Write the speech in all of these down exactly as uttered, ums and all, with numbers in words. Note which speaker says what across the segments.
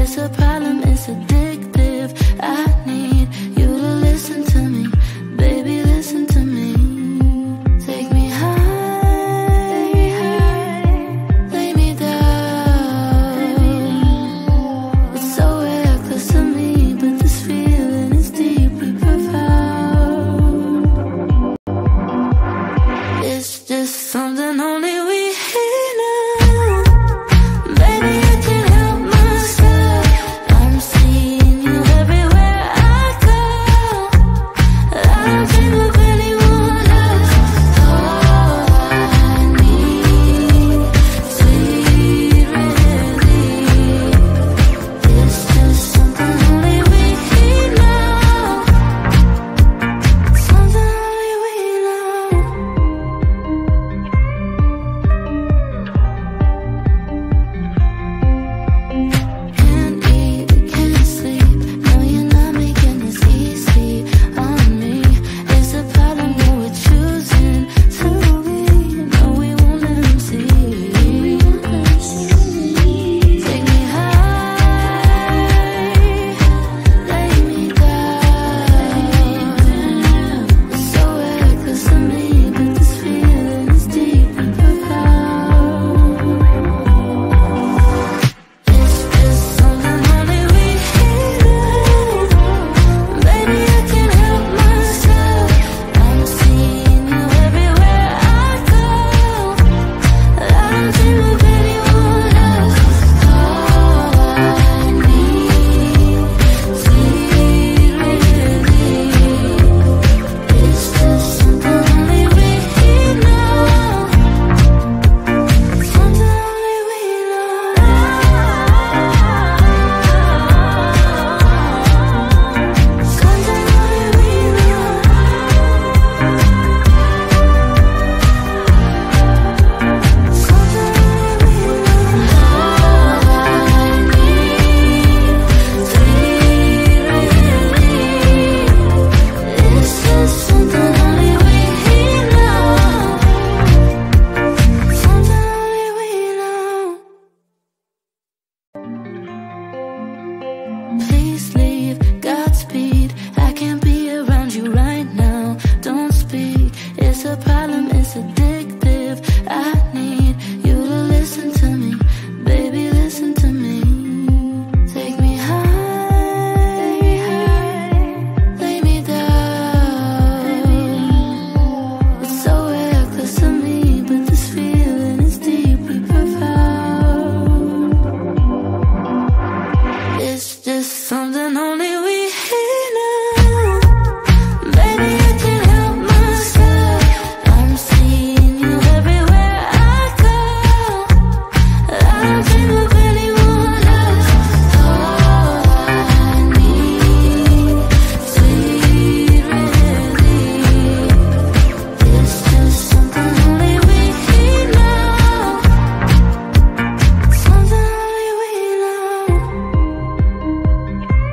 Speaker 1: It's a problem, it's addictive. I need you to listen to me, baby, listen to me. Take me high, lay me down. It's so reckless to me, but this feeling is deeply profound. It's just something only we know. Baby, I can't help myself. I'm seeing you everywhere I go. I don't dream of anyone else. All I need, sweet relief. It's just something only we know. Something only we know. Can't eat, can't sleep. No, you're not making this easy on me. It's a problem, no, we're choosing to leave. No, we won't let them see. Take me high, lay me down. It's so reckless to me, but this feeling is deeply profound. It's just something only we know. Baby, I can't help myself. I'm seeing you everywhere I go. I don't dream of anyone else. All I need, sweet relief. It's just something only we know. Something only we know. Something only we know. Something only we know. All I need, sweet relief. It's just something only we know. Something only we know. Please leave, Godspeed. I can't be around you right now. Don't speak, it's a problem, it's addictive. I need you to listen to me, baby, listen to me. Take me high, lay me down. It's so reckless to me, but this feeling is deeply profound. It's just something only we know. Baby, I can't help myself. I'm seeing you everywhere I go. I don't dream of anyone else. All I need, sweet relief. It's just something only we know. Something only we know.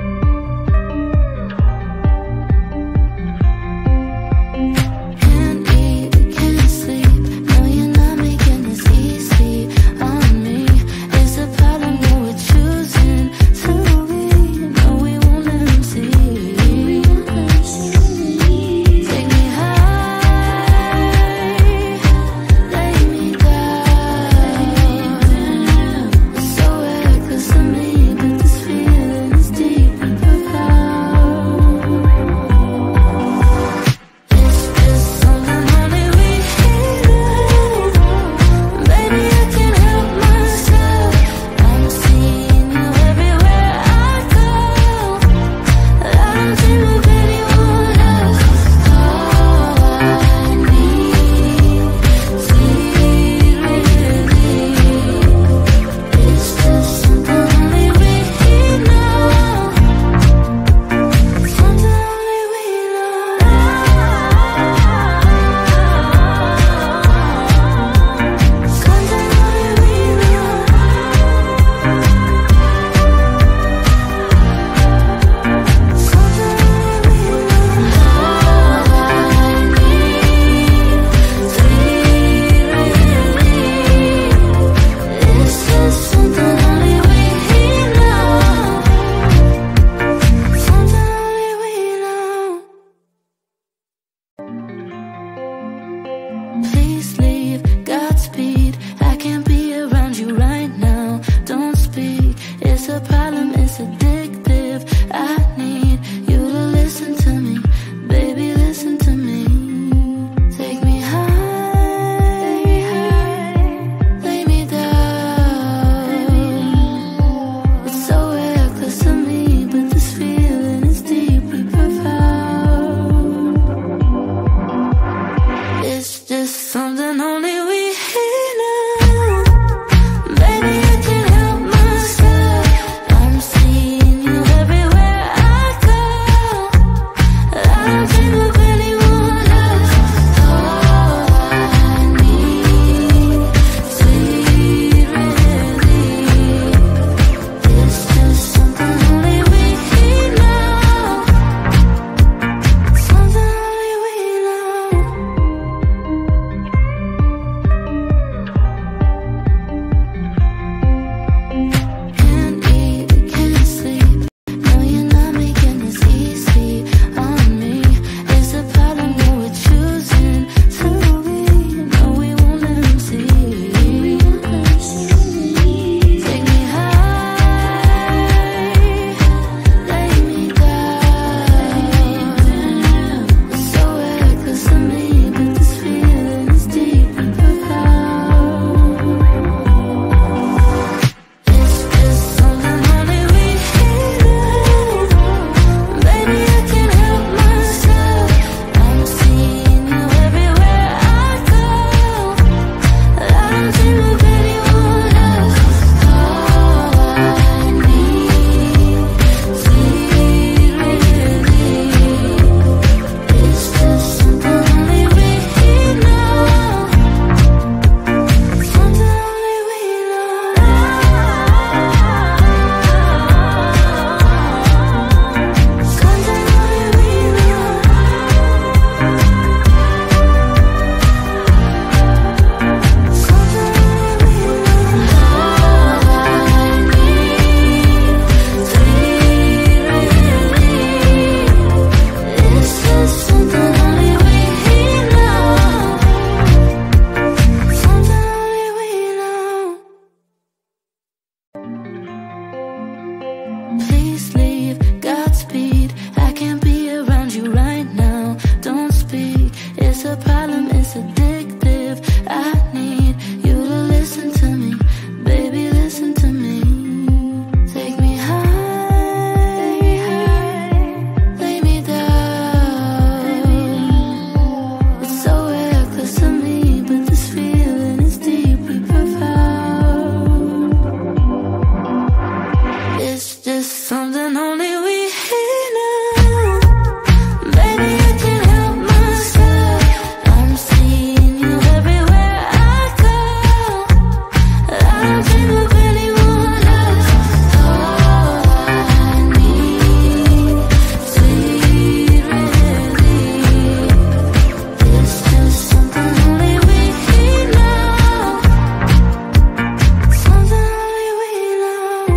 Speaker 1: something only we know. Baby, I can't help myself. I'm seeing you everywhere I go. I don't dream of anyone else. All I need, sweet relief. It's just something only we know. Something only we know.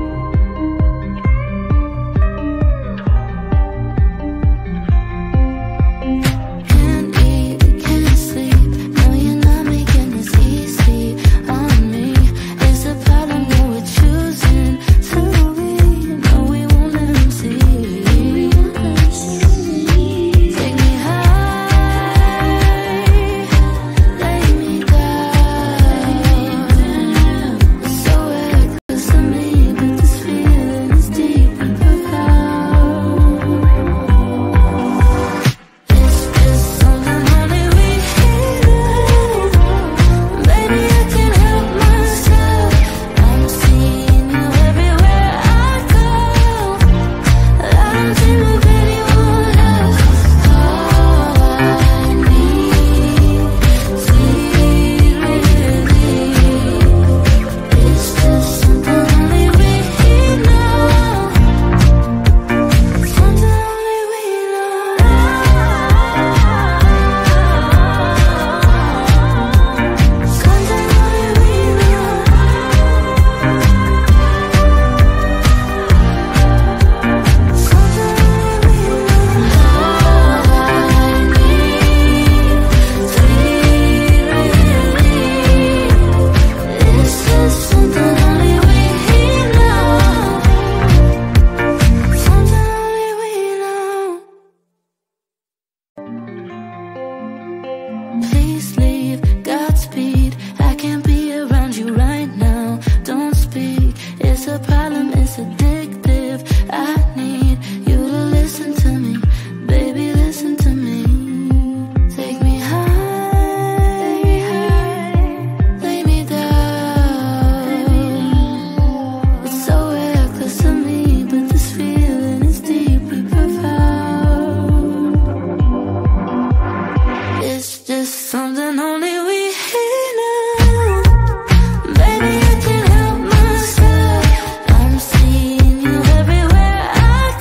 Speaker 1: Can't eat, can't sleep. No, you're not making this easy on me. It's a problem that we're choosing to be. No, we won't let them see. Take me high, lay me down. It's so reckless of me, but this feeling is deep and profound. It's just something only we know. Baby, I can't help myself. I'm seeing you everywhere I go. I don't dream of anyone else. All I need, sweet relief. It's just something only we know. Something only we know. Something only we know. Something only we know. All I need, sweet relief. It's just something only we know. Something only we know. Please leave, Godspeed. I can't be around you right now. Don't speak, it's a problem, it's addictive. I need you to listen to me, baby, listen to me. Take me high, lay me down. It's so reckless of me, but this feeling is deeply profound. It's just something only we know. Baby, I can't help myself. I'm seeing you everywhere I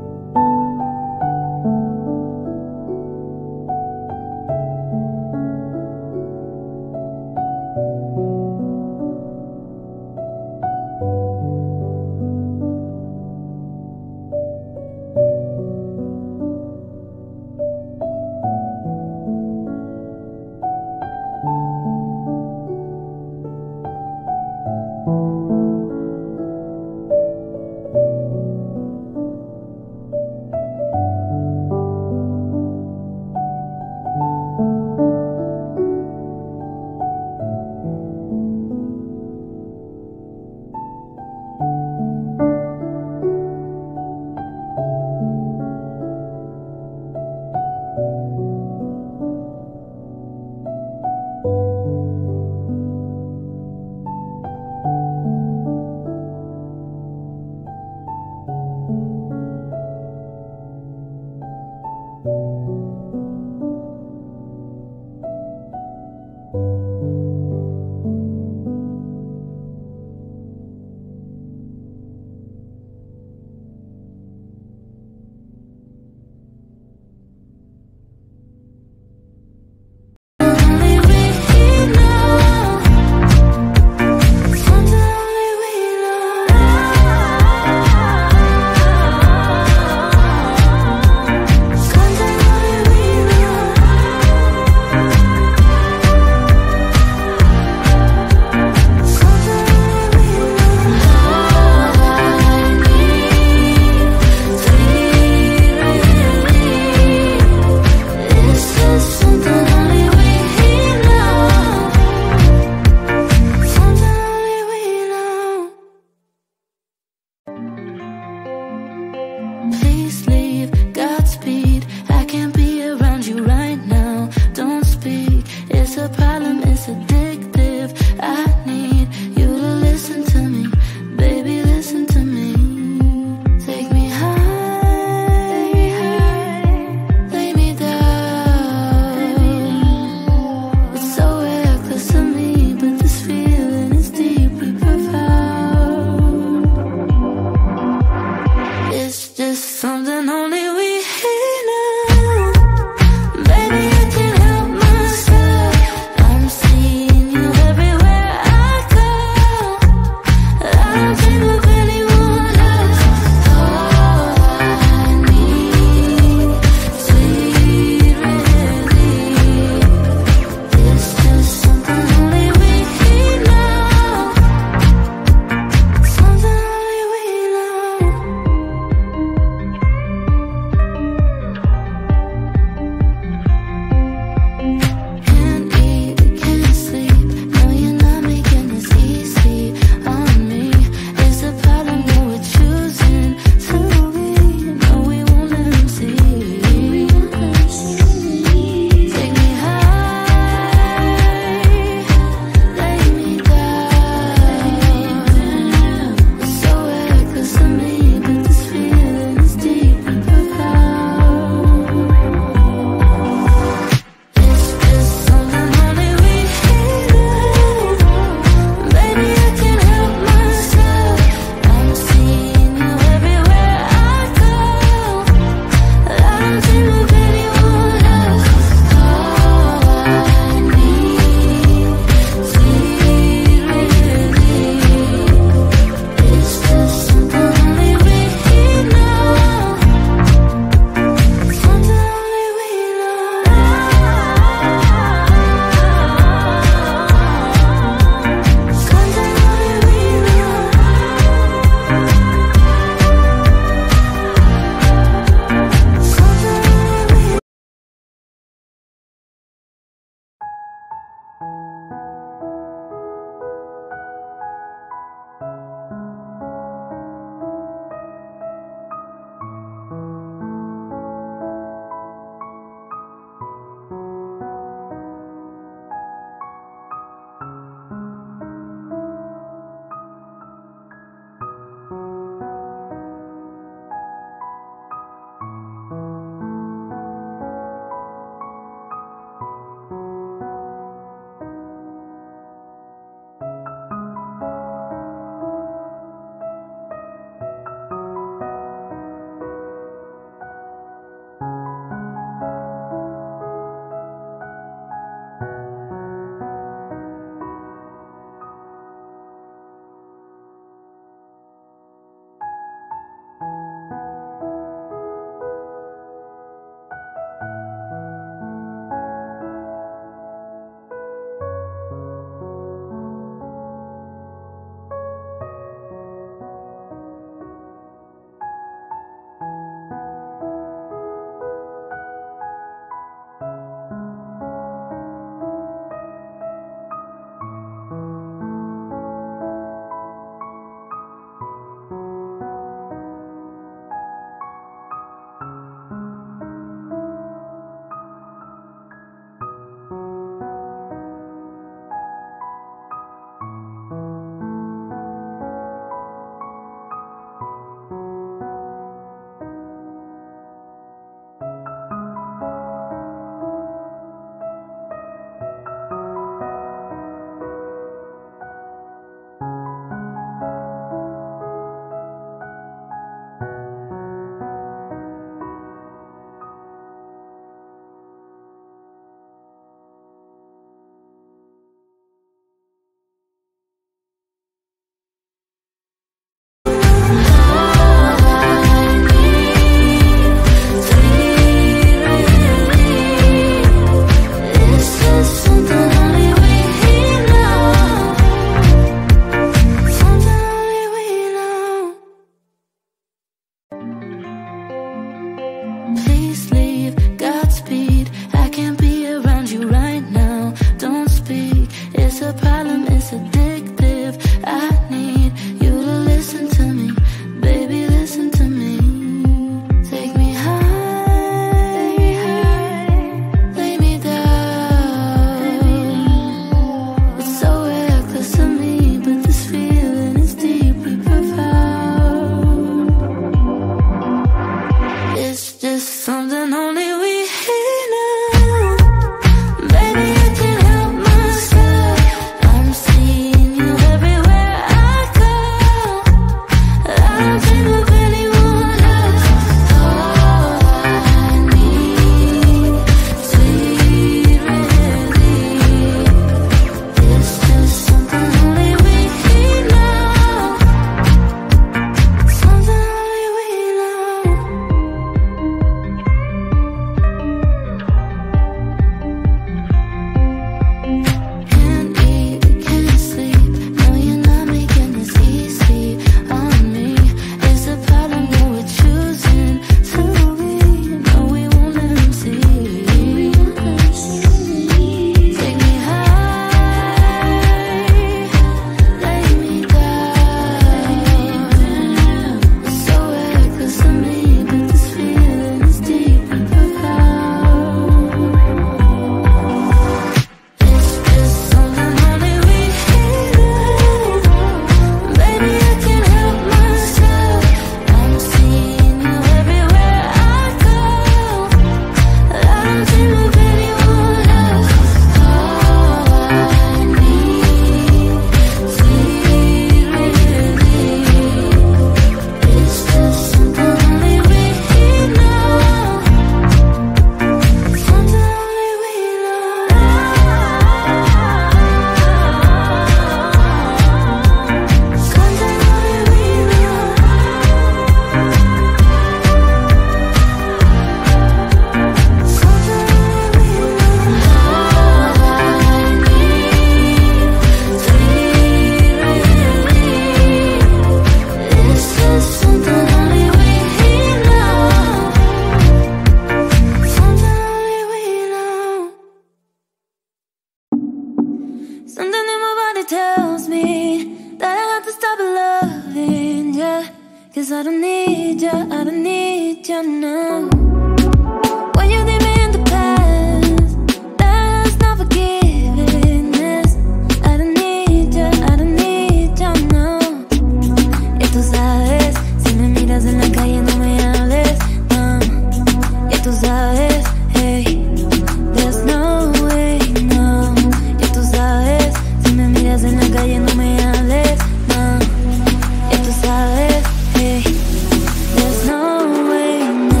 Speaker 1: 'cause I don't need ya, I don't need ya now. When you leave me in the past, that's not forgiveness. I don't need ya, I don't need ya now. Ya tú sabes, si me miras en la calle no me hables, no. Ya tú sabes, hey, there's no way, no. Ya tú sabes, si me miras en la calle no me hables, no. Ya tú sabes, hey, there's no way, no.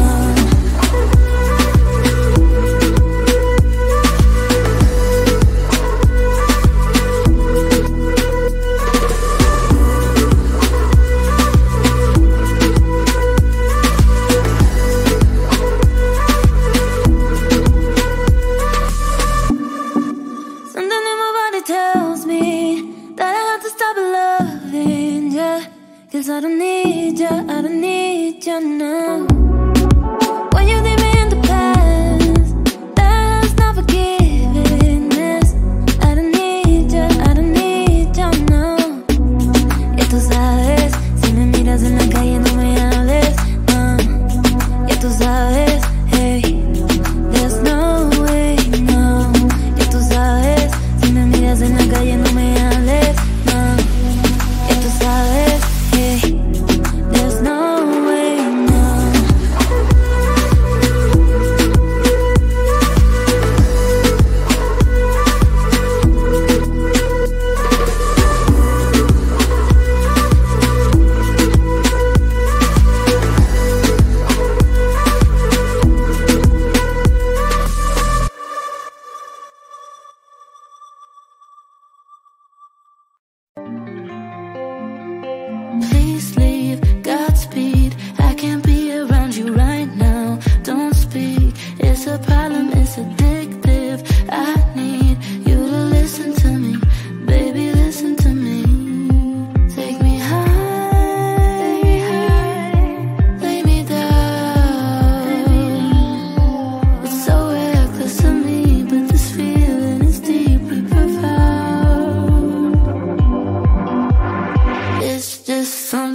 Speaker 1: Something in my body tells me that I have to stop loving ya, 'cause I don't need ya, I don't need ya now. When you leave me in the past, that's not forgiveness. I don't need ya, I don't need ya now. Ya tú sabes, si me miras en la calle no me hables, no. Ya tú sabes, hey, there's no way, no. Ya tú sabes, si me miras en la calle no me hables, no. Ya tú sabes, hey, there's no way, no. Please leave, Godspeed. I can't be around you right now. Don't speak, it's a problem, it's addictive. I need you to listen to me, baby, listen to me. Take me high, lay me down. It's so reckless of me, but this feeling is deeply profound. It's just fun.